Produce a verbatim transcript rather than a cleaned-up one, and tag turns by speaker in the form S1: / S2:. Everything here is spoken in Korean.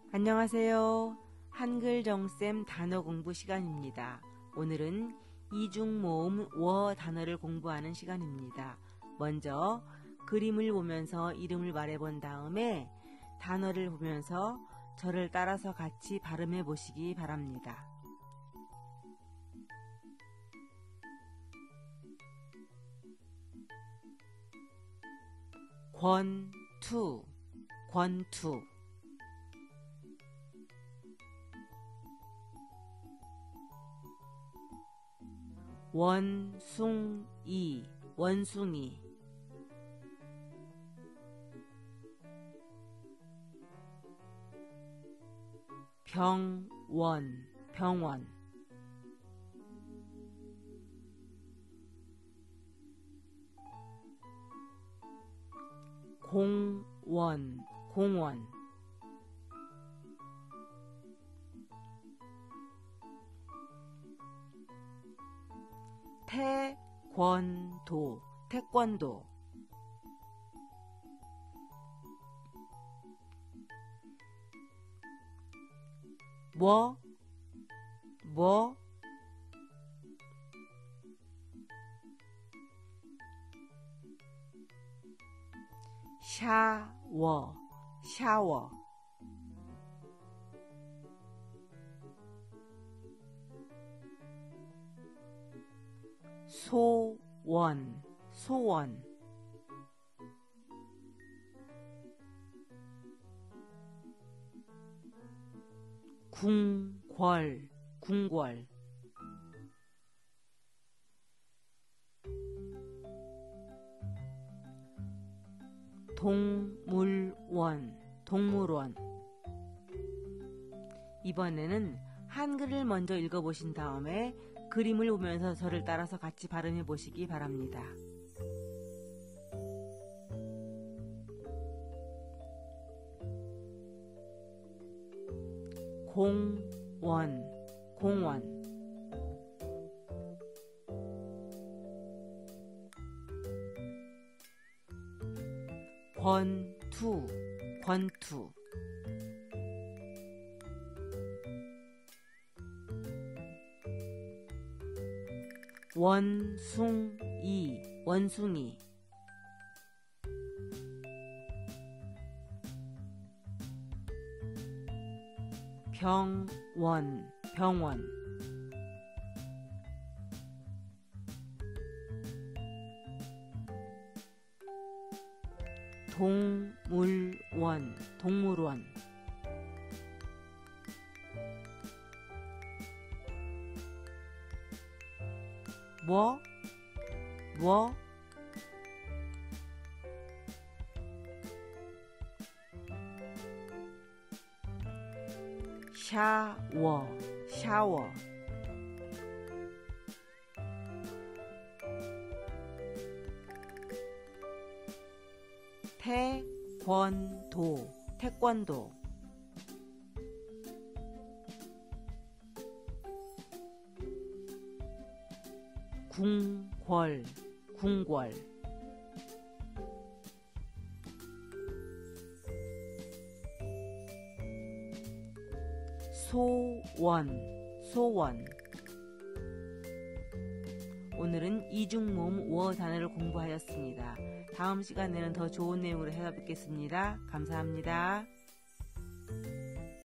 S1: 안녕하세요. 한글 정쌤 단어 공부 시간입니다. 오늘은 이중모음 워 단어를 공부하는 시간입니다. 먼저 그림을 보면서 이름을 말해본 다음에 단어를 보면서 저를 따라서 같이 발음해 보시기 바랍니다. 권투, 권투. 원숭이, 원숭이. 병원, 병원. 공원, 공원. 태권도, 태권도. 뭐, 뭐. 샤워, 샤워. 소원, 소원. 궁궐, 궁궐. 동물원, 동물원. 이번에는 한글을 먼저 읽어보신 다음에 그림을 보면서 저를 따라서 같이 발음해 보시기 바랍니다. 공원, 공원. 권투, 권투. 원숭이, 원숭이. 병원, 병원. 동물원, 동물원. 뭐, 뭐. 샤워, 샤워. 태권도, 태권도. 궁궐, 궁궐. 소원, 소원. 오늘은 이중모음 워 단어를 공부하였습니다. 다음 시간에는 더 좋은 내용으로 찾아뵙겠습니다. 감사합니다.